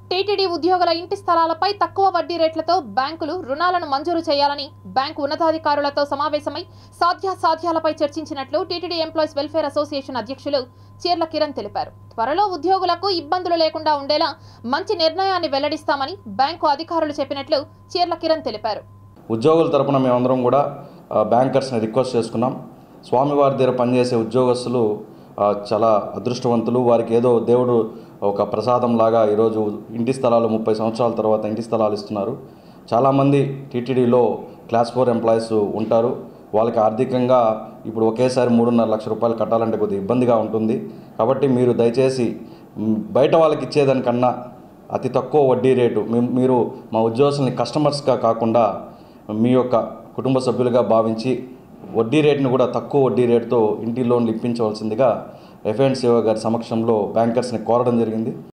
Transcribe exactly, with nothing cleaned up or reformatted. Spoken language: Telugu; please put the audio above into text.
టీటీడీ ఉద్యోగుల ఇంటి స్థలాలపై తక్కువ వడ్డీ రేట్లతో బ్యాంకులు రుణాలను మంజూరు చేయాలని బ్యాంకు ఉన్నతాధికారులతో సమావేశమై సాధ్యాసాధ్యాలపై చర్చించినట్లు టీటీడీ ఎంప్లాయీస్ వెల్ఫేర్ అసోసియేషన్ అధ్యక్షులు చీర్ల కిరణ్ తెలిపారు. త్వరలో ఉద్యోగులకు ఇబ్బందులు లేకుండా ఉండేలా మంచి నిర్ణయాన్ని వెల్లడిస్తామని బ్యాంకు అధికారులు చెప్పినట్లు చీర్ల కిరణ్ తెలిపారు. ఉద్యోగుల తరపున మేమందరం కూడా బ్యాంకర్స్ని రిక్వెస్ట్ చేసుకున్నాం. స్వామివారి దగ్గర పనిచేసే ఉద్యోగస్తులు చాలా అదృష్టవంతులు. వారికి ఏదో దేవుడు ఒక ప్రసాదం లాగా ఈరోజు ఇంటి స్థలాలు ముప్పై సంవత్సరాల తర్వాత ఇంటి స్థలాలు ఇస్తున్నారు. చాలామంది టీటీడీలో క్లాస్ ఫోర్ ఎంప్లాయీస్ ఉంటారు. వాళ్ళకి ఆర్థికంగా ఇప్పుడు ఒకేసారి మూడున్నర లక్ష రూపాయలు కట్టాలంటే కొద్దిగా ఇబ్బందిగా ఉంటుంది. కాబట్టి మీరు దయచేసి బయట వాళ్ళకి ఇచ్చేదానికన్నా అతి తక్కువ వడ్డీ రేటు మీరు మా ఉద్యోగస్తుల్ని కస్టమర్స్గా కాకుండా మీ యొక్క కుటుంబ సభ్యులుగా భావించి వడ్డీ రేటును కూడా తక్కువ వడ్డీ రేటుతో ఇంటి లోన్లు ఇప్పించవలసిందిగా ఎఫ్ అండ్ సి గారి సమక్షంలో బ్యాంకర్స్ని కోరడం జరిగింది.